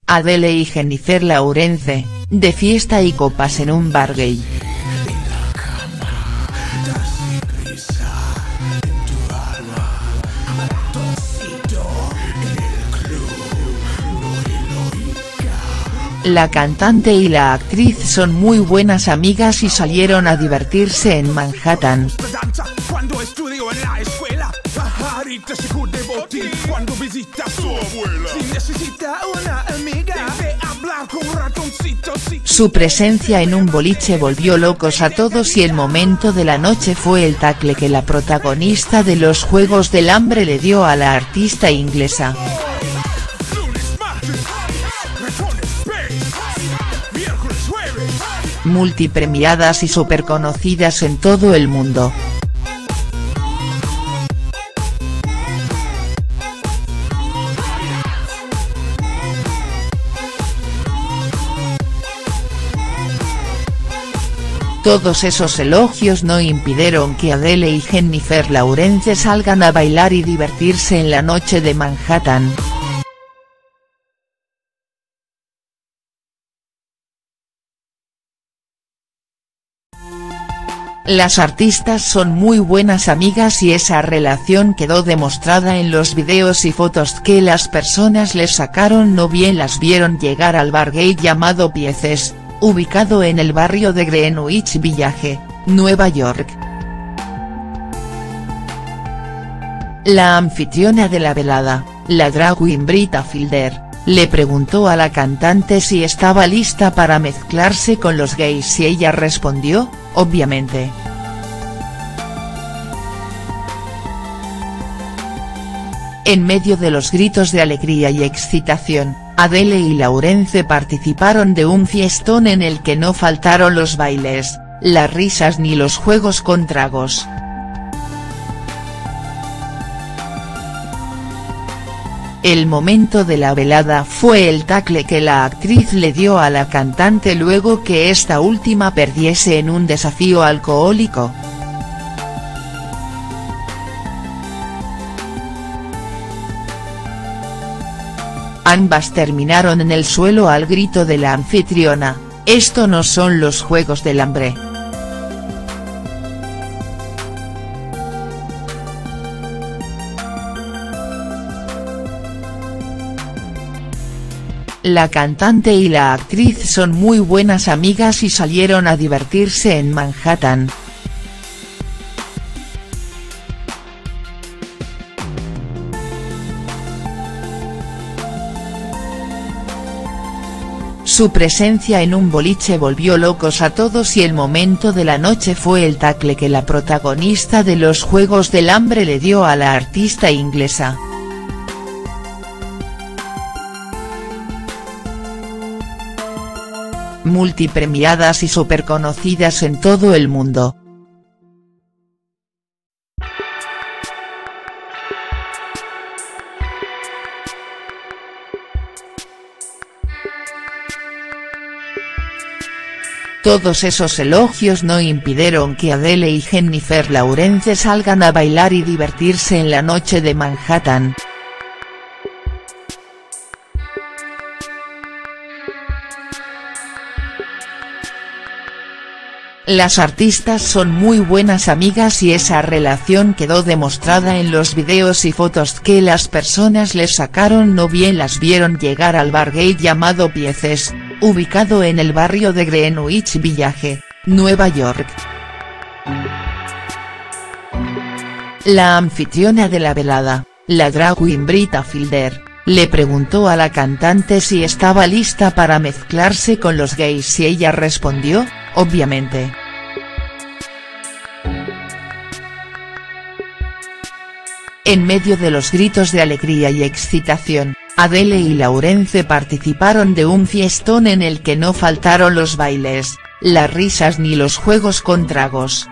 Adele y Jennifer Lawrence, de fiesta y copas en un bar gay. La cantante y la actriz son muy buenas amigas y salieron a divertirse en Manhattan. Su presencia en un boliche volvió locos a todos y el momento de la noche fue el tackle que la protagonista de los Juegos del Hambre le dio a la artista inglesa. Multipremiadas y superconocidas en todo el mundo. Todos esos elogios no impidieron que Adele y Jennifer Lawrence salgan a bailar y divertirse en la noche de Manhattan. Las artistas son muy buenas amigas y esa relación quedó demostrada en los videos y fotos que las personas les sacaron no bien las vieron llegar al bar gay llamado Pieces, ubicado en el barrio de Greenwich Village, Nueva York. La anfitriona de la velada, la drag queen Brita Fielder, le preguntó a la cantante si estaba lista para mezclarse con los gays y ella respondió, obviamente. En medio de los gritos de alegría y excitación, Adele y Lawrence participaron de un fiestón en el que no faltaron los bailes, las risas ni los juegos con tragos. El momento de la velada fue el tackle que la actriz le dio a la cantante luego que esta última perdiese en un desafío alcohólico. Ambas terminaron en el suelo al grito de la anfitriona, «Esto no son los Juegos del Hambre». La cantante y la actriz son muy buenas amigas y salieron a divertirse en Manhattan. Su presencia en un boliche volvió locos a todos y el momento de la noche fue el tackle que la protagonista de los Juegos del Hambre le dio a la artista inglesa. Multipremiadas y superconocidas en todo el mundo. Todos esos elogios no impidieron que Adele y Jennifer Lawrence salgan a bailar y divertirse en la noche de Manhattan. Las artistas son muy buenas amigas y esa relación quedó demostrada en los videos y fotos que las personas les sacaron no bien las vieron llegar al bar gay llamado Pieces, ubicado en el barrio de Greenwich Village, Nueva York. La anfitriona de la velada, la drag queen Brita Fielder, le preguntó a la cantante si estaba lista para mezclarse con los gays y ella respondió, obviamente. En medio de los gritos de alegría y excitación, Adele y Lawrence participaron de un fiestón en el que no faltaron los bailes, las risas ni los juegos con tragos.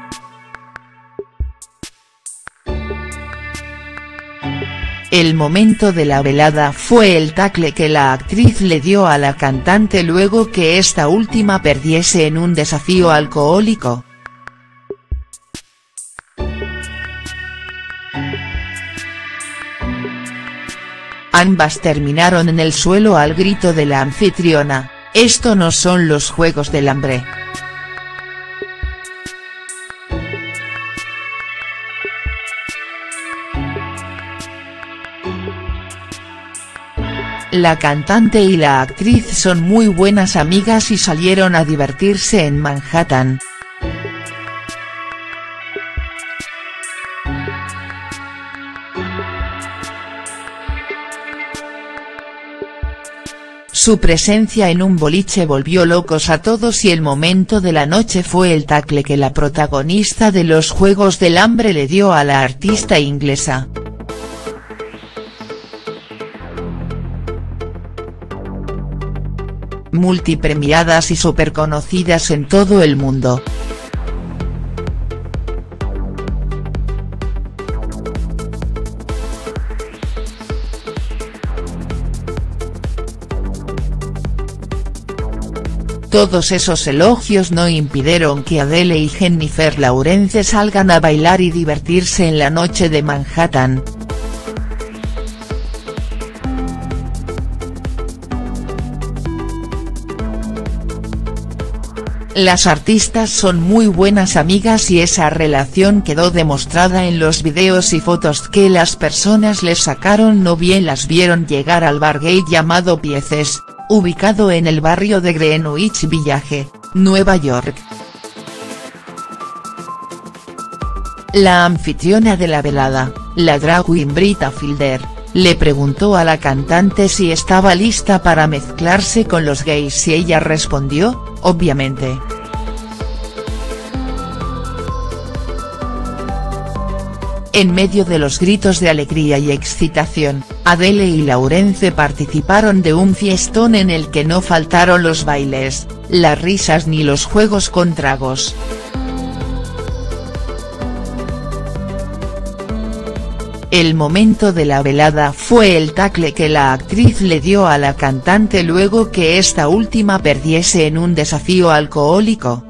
El momento de la velada fue el tackle que la actriz le dio a la cantante luego que esta última perdiese en un desafío alcohólico. Ambas terminaron en el suelo al grito de la anfitriona: "Esto no son los Juegos del Hambre". La cantante y la actriz son muy buenas amigas y salieron a divertirse en Manhattan. Su presencia en un boliche volvió locos a todos y el momento de la noche fue el tackle que la protagonista de los Juegos del Hambre le dio a la artista inglesa. Multipremiadas y superconocidas en todo el mundo. Todos esos elogios no impidieron que Adele y Jennifer Lawrence salgan a bailar y divertirse en la noche de Manhattan. Las artistas son muy buenas amigas y esa relación quedó demostrada en los videos y fotos que las personas les sacaron. No bien las vieron llegar al bar gay llamado Pieces, ubicado en el barrio de Greenwich Village, Nueva York. La anfitriona de la velada, la drag queen Brita Fielder, le preguntó a la cantante si estaba lista para mezclarse con los gays y ella respondió: "Obviamente". En medio de los gritos de alegría y excitación, Adele y Lawrence participaron de un fiestón en el que no faltaron los bailes, las risas ni los juegos con tragos. El momento de la velada fue el tackle que la actriz le dio a la cantante luego que esta última perdiese en un desafío alcohólico.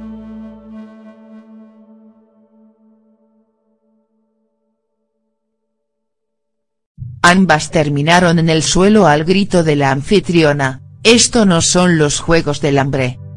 Ambas terminaron en el suelo al grito de la anfitriona: "Esto no son los Juegos del Hambre".